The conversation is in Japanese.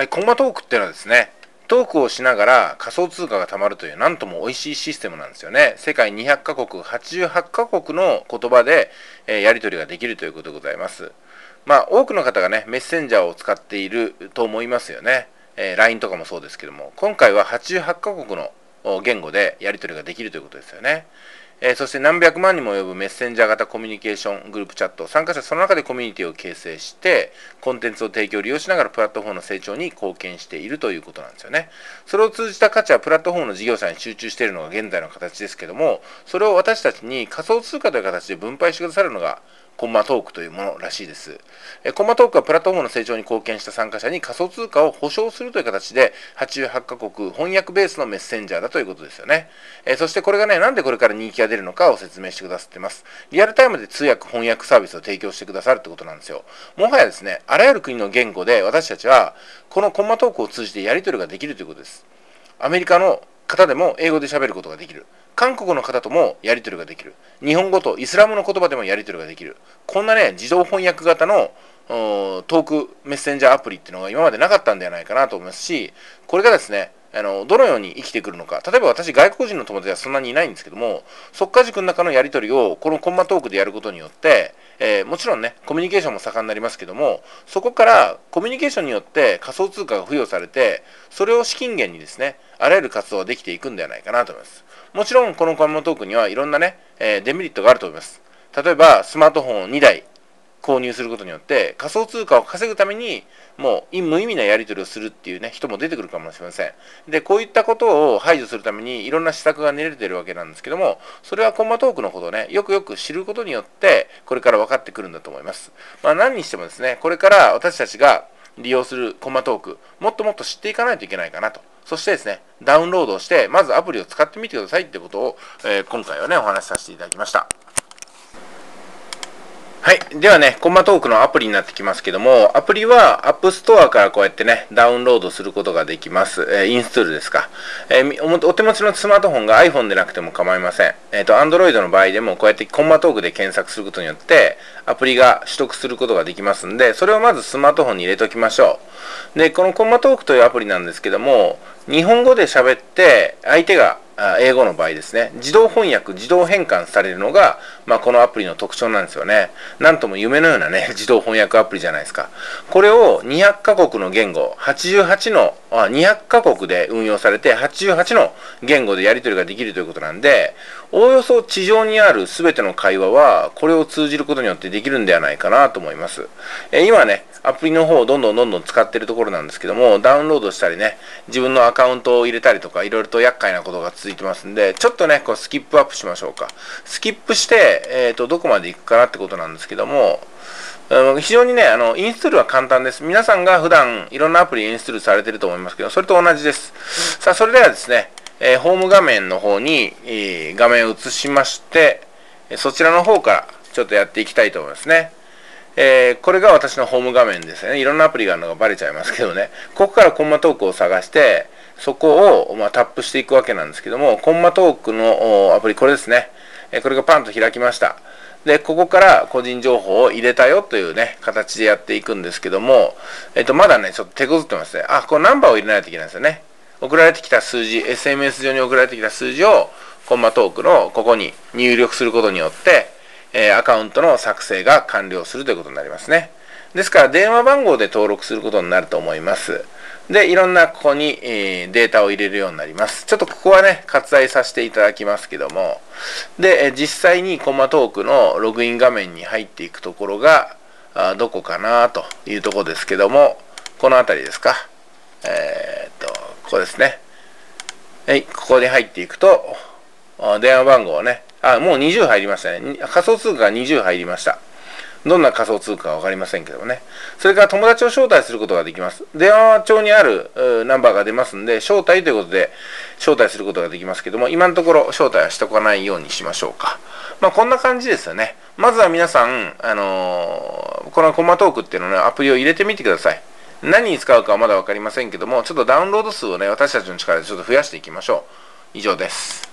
はい、コンマトークっていうのはですね、トークをしながら仮想通貨が貯まるというなんとも美味しいシステムなんですよね。世界200カ国、88カ国の言葉で、やり取りができるということでございます。多くの方がね、メッセンジャーを使っていると思いますよね。LINE とかもそうですけども、今回は88カ国の言語でやり取りができるということですよね。そして何百万にも及ぶメッセンジャー型コミュニケーショングループチャット、参加者その中でコミュニティを形成してコンテンツを提供利用しながらプラットフォームの成長に貢献しているということなんですよね。それを通じた価値はプラットフォームの事業者に集中しているのが現在の形ですけども、それを私たちに仮想通貨という形で分配してくださるのがコンマトークというものらしいです。コンマトークはプラットフォームの成長に貢献した参加者に仮想通貨を保証するという形で88カ国翻訳ベースのメッセンジャーだということですよね。そしてこれがね、なんでこれから人気が出るのかを説明してくださっています。リアルタイムで通訳翻訳サービスを提供してくださるってことなんですよ。もはやですね、あらゆる国の言語で私たちはこのコンマトークを通じてやり取りができるということです。アメリカの方でも英語で喋ることができる。韓国の方ともやり取りができる。日本語とイスラムの言葉でもやり取りができる。こんなね、自動翻訳型のトークメッセンジャーアプリっていうのが今までなかったんではないかなと思いますし、これがですね、どのように生きてくるのか。例えば私、外国人の友達はそんなにいないんですけども、速稼塾の中のやり取りをこのコンマトークでやることによって、もちろんね、コミュニケーションも盛んになりますけども、そこからコミュニケーションによって仮想通貨が付与されて、それを資金源にですね、あらゆる活動ができていくんではないかなと思います。もちろん、このコンマトークにはいろんなね、デメリットがあると思います。例えば、スマートフォンを2台購入することによって仮想通貨を稼ぐためにもう無意味なやり取りをするっていうね人も出てくるかもしれません。でこういったことを排除するためにいろんな施策が練れているわけなんですけども、それはコンマトークのことをねよくよく知ることによってこれから分かってくるんだと思います。何にしてもですね、これから私たちが利用するコンマトークもっともっと知っていかないといけないかなと。そしてですね、ダウンロードをしてまずアプリを使ってみてくださいってことを、今回はねお話しさせていただきました。はい。ではね、コンマトークのアプリになってきますけども、アプリは App Store からこうやってね、ダウンロードすることができます。インストールですか。お手持ちのスマートフォンが iPhone でなくても構いません。Android の場合でもこうやってコンマトークで検索することによって、アプリが取得することができますんで、それをまずスマートフォンに入れておきましょう。で、このコンマトークというアプリなんですけども、日本語で喋って相手が英語の場合ですね、自動翻訳、自動変換されるのが、このアプリの特徴なんですよね。なんとも夢のようなね、自動翻訳アプリじゃないですか。これを200カ国の言語、200カ国で運用されて、88の言語でやり取りができるということなんで、おおよそ地上にある全ての会話は、これを通じることによってできるんではないかなと思います。今ね、アプリの方をどんどん使っているところなんですけども、ダウンロードしたりね、自分のアカウントを入れたりとか、いろいろと厄介なことが続いてますんで、ちょっとね、こうスキップアップしましょうか。スキップして、どこまで行くかなってことなんですけども、非常にね、インストールは簡単です。皆さんが普段いろんなアプリインストールされていると思いますけど、それと同じです。さあ、それではですね、ホーム画面の方に、画面を移しまして、そちらの方からちょっとやっていきたいと思いますね。これが私のホーム画面ですね。いろんなアプリがあるのがバレちゃいますけどね。ここからコンマトークを探して、そこを、タップしていくわけなんですけども、コンマトークのアプリ、これですね。これがパンと開きました。で、ここから個人情報を入れたよというね、形でやっていくんですけども、まだね、ちょっと手こずってますね。このナンバーを入れないといけないんですよね。送られてきた数字、SMS 上に送られてきた数字を、コンマトークのここに入力することによって、アカウントの作成が完了するということになりますね。ですから電話番号で登録することになると思います。で、いろんなここに、データを入れるようになります。ちょっとここはね、割愛させていただきますけども、で、実際にコンマトークのログイン画面に入っていくところが、どこかなというところですけども、この辺りですか。ここですね。はい、ここに入っていくと、電話番号をね、もう20入りましたね。仮想通貨が20入りました。どんな仮想通貨か分かりませんけどもね。それから友達を招待することができます。電話帳にあるナンバーが出ますんで、招待ということで招待することができますけども、今のところ招待はしておかないようにしましょうか。こんな感じですよね。まずは皆さん、このコンマトークっていうのね、アプリを入れてみてください。何に使うかはまだ分かりませんけども、ちょっとダウンロード数をね、私たちの力でちょっと増やしていきましょう。以上です。